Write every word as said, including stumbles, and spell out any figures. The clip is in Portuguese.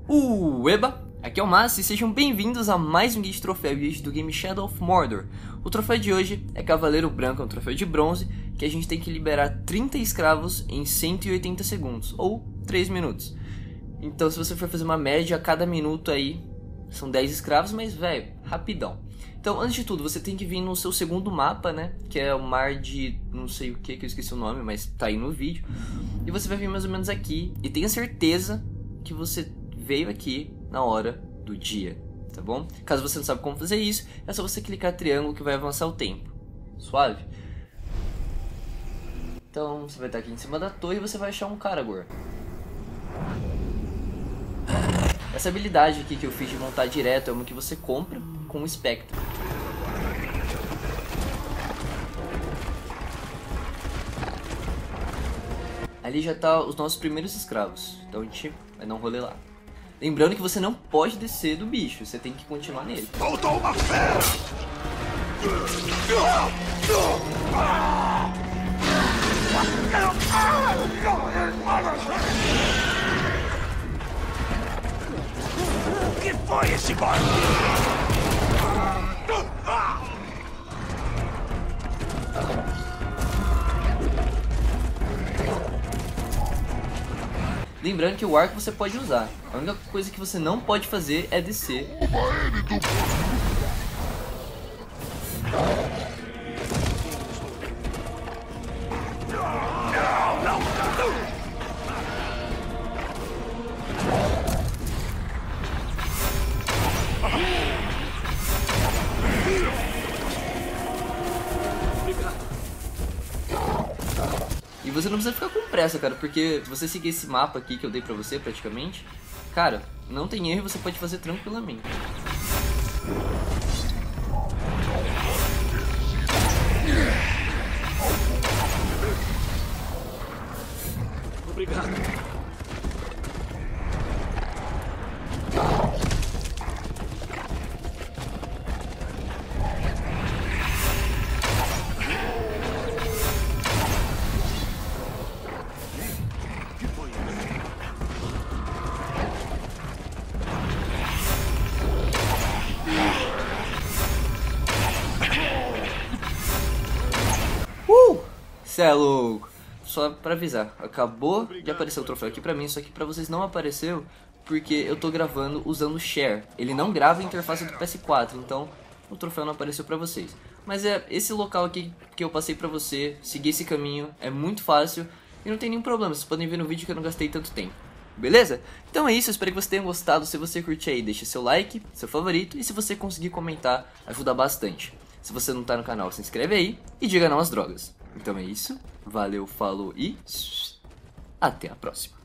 Ueba! Aqui é o Massi e sejam bem-vindos a mais um guia de troféu guia do game Shadow of Mordor. O troféu de hoje é Cavaleiro Branco, é um troféu de bronze que a gente tem que liberar trinta escravos em cento e oitenta segundos, ou três minutos. Então se você for fazer uma média, a cada minuto aí são dez escravos, mas velho, rapidão. Então antes de tudo você tem que vir no seu segundo mapa, né, que é o mar de não sei o que, que eu esqueci o nome, mas tá aí no vídeo. E você vai vir mais ou menos aqui e tenha certeza que você veio aqui na hora do dia, tá bom? Caso você não sabe como fazer isso, é só você clicar triângulo que vai avançar o tempo. Suave? Então você vai estar aqui em cima da torre e você vai achar um Caragor. Essa habilidade aqui que eu fiz de montar direto é uma que você compra com o espectro. Ali já tá os nossos primeiros escravos, então a gente vai dar um rolê lá. Lembrando que você não pode descer do bicho, você tem que continuar nele. Faltou uma fera! O que foi esse barco? Lembrando que o arco você pode usar. A única coisa que você não pode fazer é descer. E você não precisa ficar com pressa, cara, porque se você seguir esse mapa aqui que eu dei pra você, praticamente, cara, não tem erro e você pode fazer tranquilamente. Obrigado. Uh! Cê é louco! Só pra avisar, acabou de aparecer o troféu aqui pra mim, só que pra vocês não apareceu porque eu tô gravando usando o Share. Ele não grava a interface do P S quatro, então o troféu não apareceu pra vocês. Mas é esse local aqui que eu passei pra você, seguir esse caminho, é muito fácil e não tem nenhum problema, vocês podem ver no vídeo que eu não gastei tanto tempo. Beleza? Então é isso, eu espero que você tenha gostado. Se você curtir aí, deixa seu like, seu favorito, e se você conseguir comentar, ajuda bastante. Se você não tá no canal, se inscreve aí e diga não às drogas. Então é isso, valeu, falou e até a próxima.